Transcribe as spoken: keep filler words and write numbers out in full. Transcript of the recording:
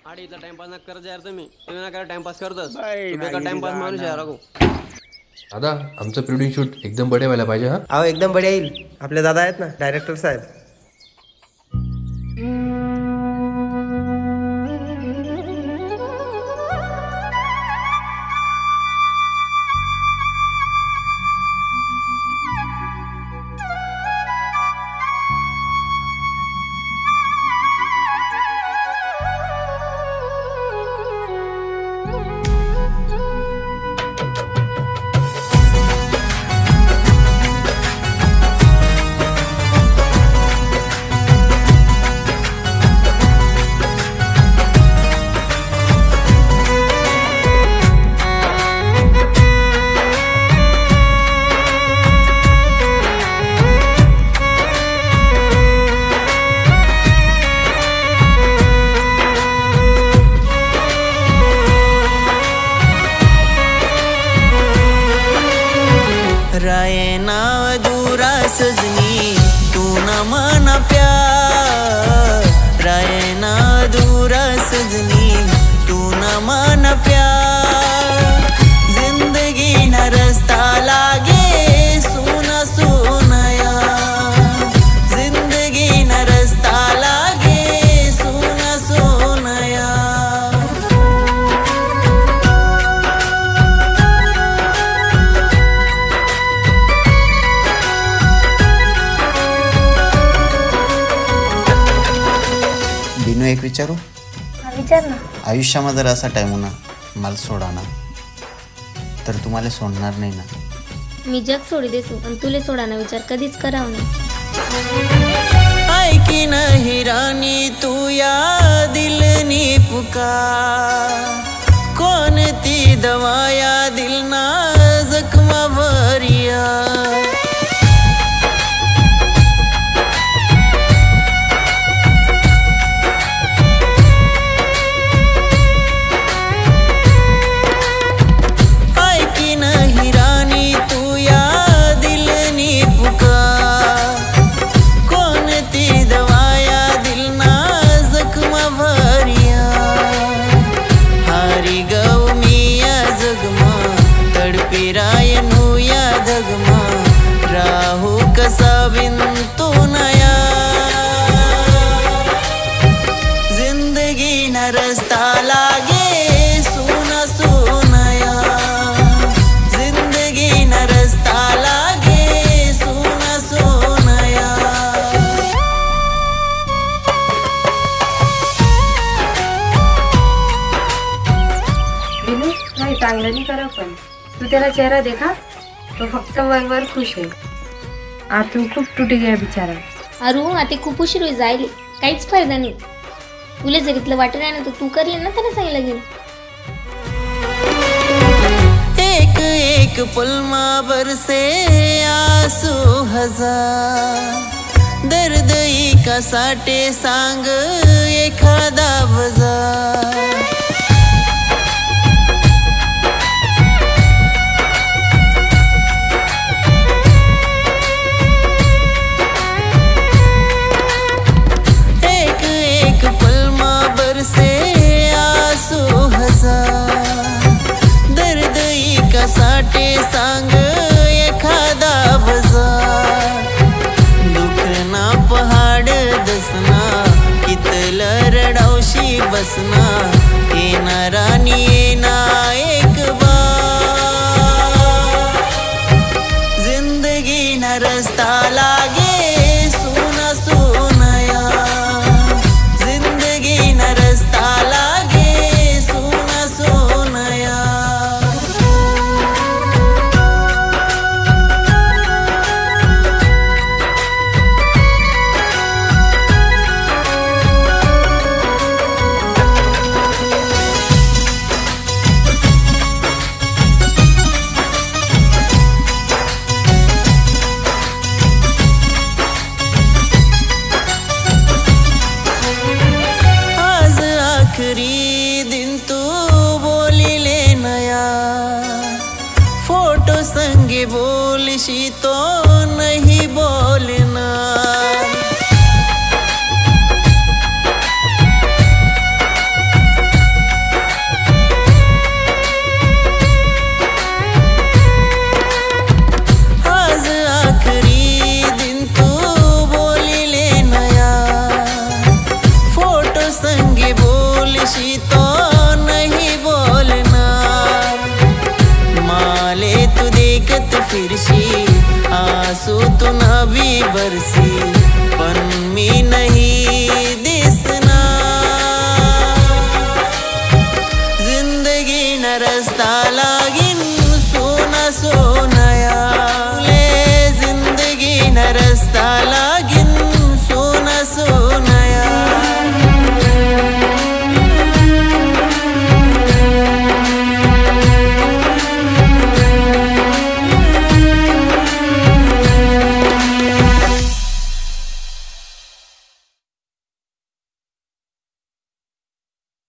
आडी इथला टाइमपास ना करत यार तुम्ही तुम्ही ना काय टाइमपास करतस बाई तू बेकार नाही टाइमपास माणूस यार गाणं. राखू दादा आमचं प्रिडिंग शूट एकदम बढिया व्हायला पाहिजे हा. अहो एकदम बढिया येईल. आपले दादा आहेत ना डायरेक्टर साहेब. राये ना अधूरा सजनी तू न मना प्यार. राये ना अधूरा सजनी तू न मना प्यार. जिंदगी न रस्ता लागे सुना सुनाया. जिंदगी न रस्ता लागे सुना सुनाया. बिनू एक विचारू. हा विचार ना. आयुष्यामध्ये जर असा टाईम होणार मला सोडा ना तर तुम्हाला सोडणार नाही ना. मी जग सोडी देसू आणि तुले सोडाना विचार कधीच कराव नाही. ऐकी नहीं रानी तू या दिलनी पुकार. कोणती दवाया दिल ना जखमा भरिया. ऐकी नहीं रानी तू या दिलनी पुकार. कोणती दवाया दिल ना जखमा भरिया. हारी गऊ मी या जगमा तडपी रायनू या धगमा. राहू कसा बिन तू नया. जिंदगी न रस्ता लागे सुना सुनाया. जिंदगी न रस्ता लागे सुना सुनाया. बिनू नाही चांगलं नाही करा पण तू त्याला चेहरा देखा तो फक्त वर वर खुश आहे. आतून खूप तुटी गया बिचारा. अरू आता खूप उशीर होई जायले काहीच फायदा नाही. तुला जर इथलं वाटत नाही ना तर तू करेल ना त्याला सांगितलं गेलं. एक एक पुलमा बरसे आंसू हजार. दर्द का साटे सांग एखादा बजार. एक एक पुलमा बरसे आंसू हजार. दर्द का साटे सांग एखादा बजार. दुखना पहाड दसना कितलं रडावशी बसना. येणारा नि येना एक बार. जिंदगी न रस्ता लागे सुना सुनाया. जिंदगी न रस्ता लागे सुना सुनाया. फिरशी आंसू तू ना भी बरसी